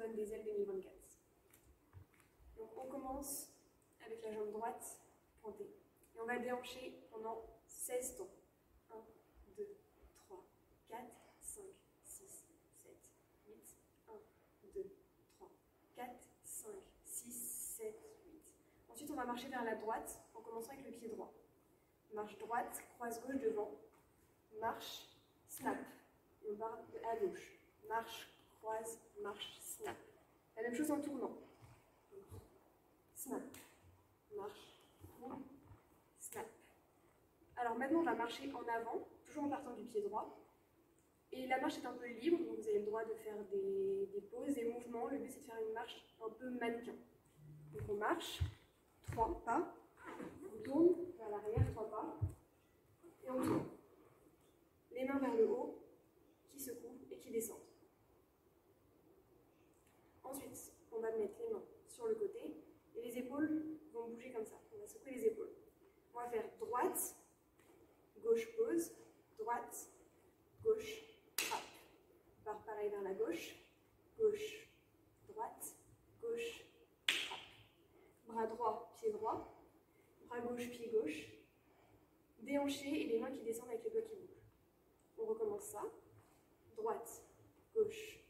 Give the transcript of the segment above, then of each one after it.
donne des ailes 2024. Donc on commence avec la jambe droite pointée. Et on va déhancher pendant 16 temps. 1, 2, 3, 4, 5, 6, 7, 8. 1, 2, 3, 4, 5, 6, 7, 8. Ensuite, on va marcher vers la droite en commençant avec le pied droit. Marche droite, croise gauche devant. Marche, snap. Et on part à gauche. Marche, croise, marche, snap. La même chose en tournant. Snap. Marche, tourne, snap. Alors maintenant, on va marcher en avant, toujours en partant du pied droit. Et la marche est un peu libre, donc vous avez le droit de faire des pauses, des mouvements. Le but, c'est de faire une marche un peu mannequin. Donc on marche, 3 pas, on tourne vers l'arrière, 3 pas, et on tourne. Les mains vers le haut, qui secouent et qui descendent. Ensuite, on va mettre les mains sur le côté, et les épaules vont bouger comme ça. On va secouer les épaules. On va faire droite, gauche pause, droite, gauche, frappe. On part pareil vers la gauche, gauche, droite, gauche, frappe. Bras droit, pied droit, bras gauche, pied gauche, déhanché et les mains qui descendent avec les doigts qui bougent. On recommence ça, droite, gauche,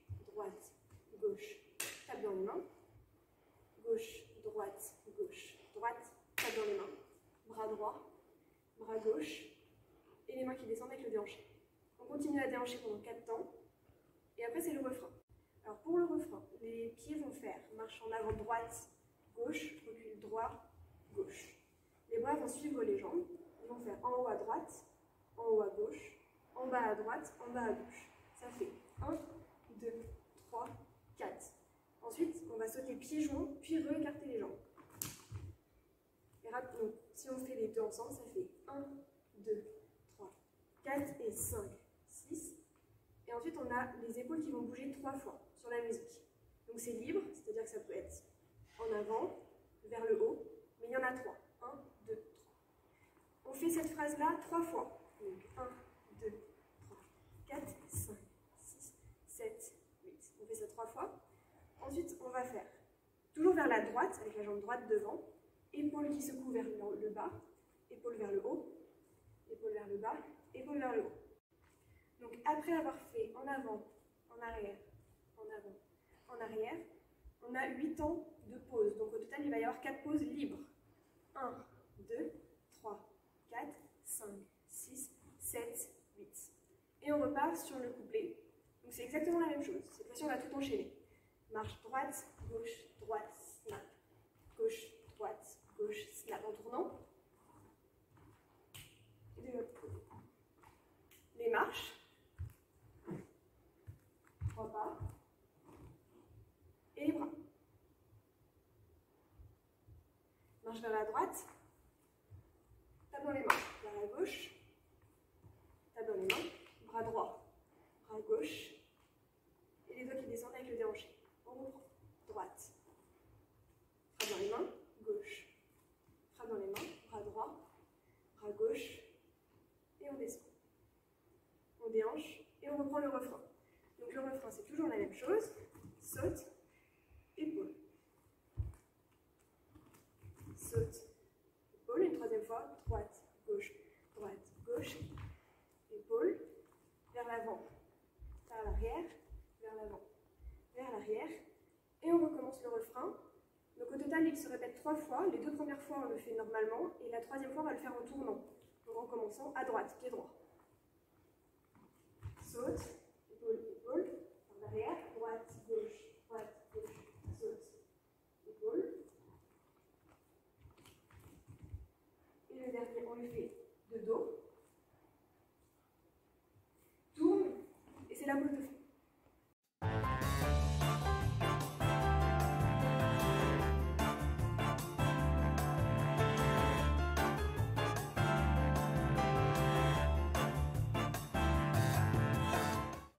tape dans les mains, gauche, droite, tape dans les mains, bras droit, bras gauche, et les mains qui descendent avec le déhanché. On continue à déhancher pendant 4 temps, et après c'est le refrain. Alors pour le refrain, les pieds vont faire marche en avant droite, gauche, recul droit, gauche. Les bras vont suivre les jambes, ils vont faire en haut à droite, en haut à gauche, en bas à droite, en bas à gauche. Ça fait 1, 2, 3, 4. Ensuite, on va sauter pieds joints, puis re-écarter les jambes. Et donc, si on fait les deux ensemble, ça fait 1, 2, 3, 4 et 5, 6. Et ensuite, on a les épaules qui vont bouger 3 fois sur la musique. Donc c'est libre, c'est-à-dire que ça peut être en avant, vers le haut, mais il y en a 3. 1, 2, 3. On fait cette phrase-là 3 fois. Donc 1, 2, 3, 4, 5, 6, 7, 8. On fait ça 3 fois. Ensuite, on va faire toujours vers la droite, avec la jambe droite devant, épaule qui secoue vers le bas, épaule vers le haut, épaule vers le bas, épaule vers le haut. Donc après avoir fait en avant, en arrière, en avant, en arrière, on a 8 temps de pause. Donc au total, il va y avoir 4 pauses libres. 1, 2, 3, 4, 5, 6, 7, 8. Et on repart sur le couplet. Donc c'est exactement la même chose. Cette fois-ci, on va tout enchaîner. Marche droite, snap. Gauche, droite, snap en tournant. Et de l'autre côté. Les marches. 3 pas. Et les bras. Marche vers la droite. Tape dans les mains. Vers la gauche. Tape dans les mains. Bras droit. Bras gauche. Et les doigts qui descendent avec le déhanché. On reprend. Droite. Frappe dans les mains. Gauche. Frappe dans les mains. Bras droit. Bras gauche. Et on descend. On déhanche. Et on reprend le refrain. Donc le refrain, c'est toujours la même chose. Saute. Épaule. Saute. Épaule. Une troisième fois. Droite. Gauche. Épaule. Vers l'avant. Vers l'arrière. Vers l'avant. Vers l'arrière. Et on recommence le refrain. Donc au total, il se répète 3 fois. Les 2 premières fois, on le fait normalement. Et la 3e fois, on va le faire en tournant. Donc en commençant à droite, pied droit. Saute. Épaule. Vers l'arrière. Droite, gauche. Saute. Épaule. Et le dernier, on le fait de dos. Tourne. Et c'est la pause de fond.